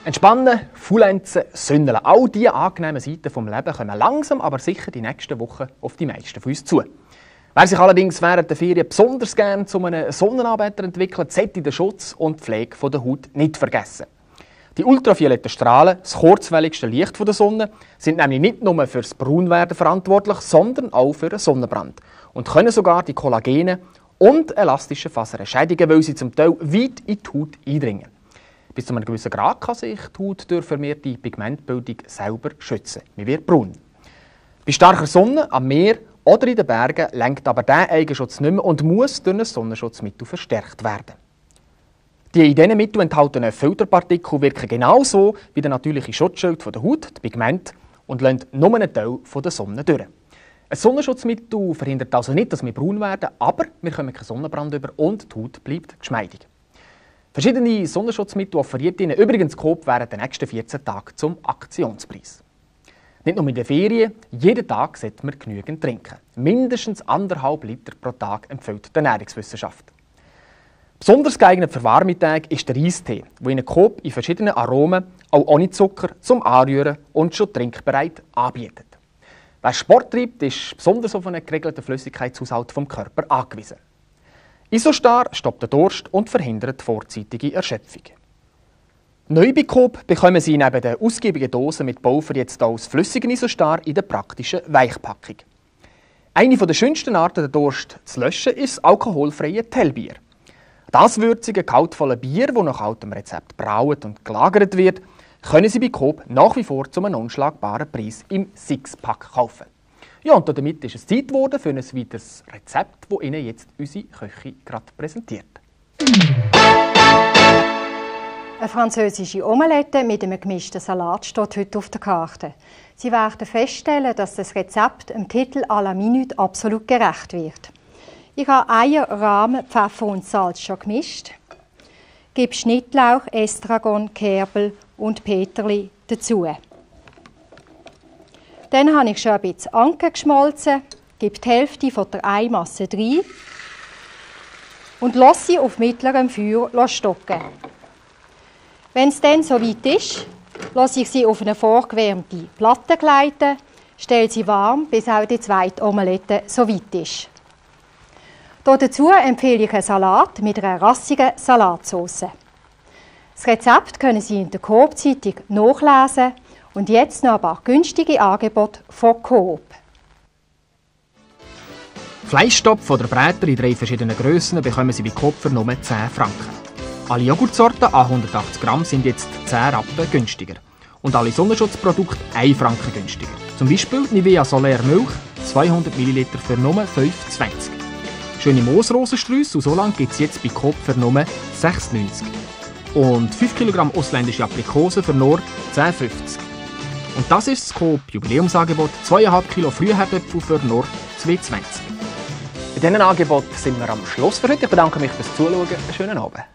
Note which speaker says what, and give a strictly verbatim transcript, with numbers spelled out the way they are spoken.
Speaker 1: Entspannen, faulenzen, sündeln. All diese angenehmen Seiten des Lebens kommen langsam, aber sicher die nächsten Wochen auf die meisten von uns zu. Wer sich allerdings während der Ferien besonders gerne zu einem Sonnenanbeter entwickelt, sollte den Schutz und die Pflege der Haut nicht vergessen. Die ultravioletten Strahlen, das kurzwelligste Licht der Sonne, sind nämlich nicht nur für das Braunwerden verantwortlich, sondern auch für den Sonnenbrand und können sogar die Kollagene und elastischen Fasern schädigen, weil sie zum Teil weit in die Haut eindringen. Bis zu einem gewissen Grad kann sich die Haut durch vermehrte Pigmentbildung selber schützen. Man wird braun. Bei starker Sonne, am Meer oder in den Bergen lenkt aber dieser Eigenschutz nicht mehr und muss durch ein Sonnenschutzmittel verstärkt werden. Die in diesen Mitteln enthaltenen Filterpartikel wirken genauso wie der natürliche Schutzschild der Haut, die Pigmente, und lassen nur einen Teil der Sonne durch. Ein Sonnenschutzmittel verhindert also nicht, dass wir braun werden, aber wir kommen keinen Sonnenbrand über und die Haut bleibt geschmeidig. Verschiedene Sonnenschutzmittel offeriert Ihnen übrigens Coop während der nächsten vierzehn Tage zum Aktionspreis. Nicht nur in den Ferien, jeden Tag sollte man genügend trinken. Mindestens anderthalb Liter pro Tag empfiehlt die Ernährungswissenschaft. Besonders geeignet für warme Tage ist der Eistee, wo Ihnen Coop in verschiedenen Aromen, auch ohne Zucker, zum Anrühren und schon trinkbereit anbietet. Wer Sport treibt, ist besonders auf einen geregelten Flüssigkeitshaushalt vom Körper angewiesen. Isostar stoppt den Durst und verhindert vorzeitige Erschöpfung. Neu bei Coop bekommen Sie neben der ausgiebigen Dose mit Pulver jetzt auch das flüssige Isostar in der praktischen Weichpackung. Eine der schönsten Arten, den Durst zu löschen, ist das alkoholfreie Tellbier. Das würzige, kaltvolle Bier, das nach altem Rezept braut und gelagert wird, können Sie bei Coop nach wie vor zu einem unschlagbaren Preis im Sixpack kaufen. Ja, und damit ist es Zeit geworden für ein weiteres Rezept, das Ihnen jetzt unsere Köchin gerade präsentiert.
Speaker 2: Eine französische Omelette mit einem gemischten Salat steht heute auf der Karte. Sie werden feststellen, dass das Rezept dem Titel à la Minute absolut gerecht wird. Ich habe Eier, Rahmen, Pfeffer und Salz schon gemischt. Gebe Schnittlauch, Estragon, Kerbel und Peterli dazu. Dann habe ich schon ein bisschen Anke geschmolzen, gebe die Hälfte von der Eimasse rein und lasse sie auf mittlerem Feuer stocken. Wenn es dann soweit ist, lasse ich sie auf eine vorgewärmte Platte gleiten, stelle sie warm, bis auch die zweite Omelette soweit ist. Dazu empfehle ich einen Salat mit einer rassigen Salatsauce. Das Rezept können Sie in der Coop-Zeitung nachlesen und jetzt noch ein paar günstige Angebote von Coop.
Speaker 1: Fleischstopf oder Bräter in drei verschiedenen Grössen bekommen Sie bei Coop für nur zehn Franken. Alle Joghurtsorten an hundertachtzig Gramm sind jetzt zehn Rappen günstiger. Und alle Sonnenschutzprodukte ein Franken günstiger. Zum Beispiel Nivea Solaire Milch, zweihundert Milliliter für nur fünf Franken zwanzig. Schöne Moosrosensträusse, und so lang gibt es jetzt bei Coop für nur sechs Franken neunzig. Und fünf Kilogramm ausländische Aprikosen für nur zehn Franken fünfzig. Und das ist das Coop Jubiläumsangebot, zwei Komma fünf Kilo Frühherdöpfel für nur zwei Franken zwanzig. Bei diesen Angeboten sind wir am Schluss für heute. Ich bedanke mich fürs Zuschauen. Einen schönen Abend.